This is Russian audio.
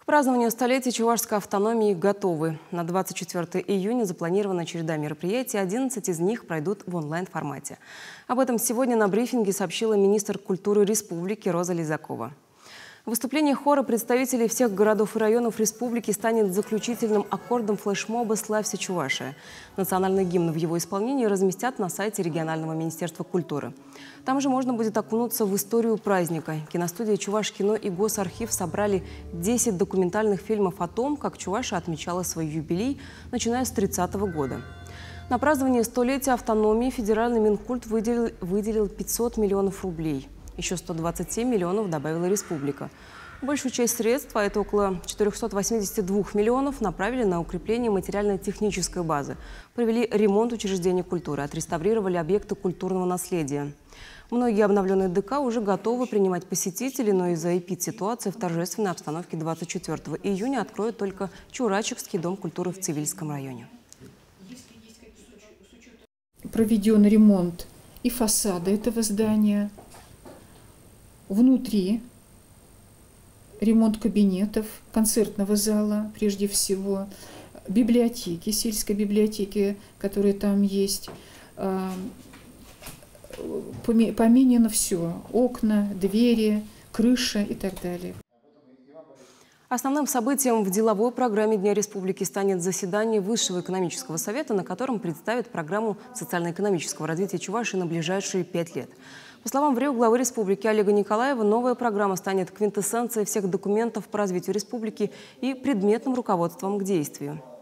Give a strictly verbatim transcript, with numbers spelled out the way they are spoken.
Празднованию столетия чувашской автономии готовы. На двадцать четвёртое июня запланирована череда мероприятий, одиннадцать из них пройдут в онлайн-формате. Об этом сегодня на брифинге сообщила министр культуры республики Роза Лизакова. Выступление хора представителей всех городов и районов республики станет заключительным аккордом флешмоба «Славься, Чувашия». Национальный гимн в его исполнении разместят на сайте регионального министерства культуры. Там же можно будет окунуться в историю праздника. Киностудия «Чувашкино» и Госархив собрали десять документальных фильмов о том, как Чувашия отмечала свой юбилей, начиная с тридцатого года. На празднование столетия автономии федеральный Минкульт выделил, выделил пятьсот миллионов рублей. Еще сто двадцать семь миллионов добавила республика. Большую часть средств, а это около четырёхсот восьмидесяти двух миллионов, направили на укрепление материально-технической базы, провели ремонт учреждений культуры, отреставрировали объекты культурного наследия. Многие обновленные ДК уже готовы принимать посетителей, но из-за эпид-ситуации в торжественной обстановке двадцать четвёртого июня откроют только Чурачевский дом культуры в Цивильском районе. Проведен ремонт и фасада этого здания. Внутри ремонт кабинетов, концертного зала, прежде всего, библиотеки, сельской библиотеки, которые там есть. Поменено все: окна, двери, крыша и так далее. Основным событием в деловой программе Дня Республики станет заседание Высшего экономического совета, на котором представят программу социально-экономического развития Чувашии на ближайшие пять лет. По словам ВРИО главы республики Олега Николаева, новая программа станет квинтэссенцией всех документов по развитию республики и предметным руководством к действию.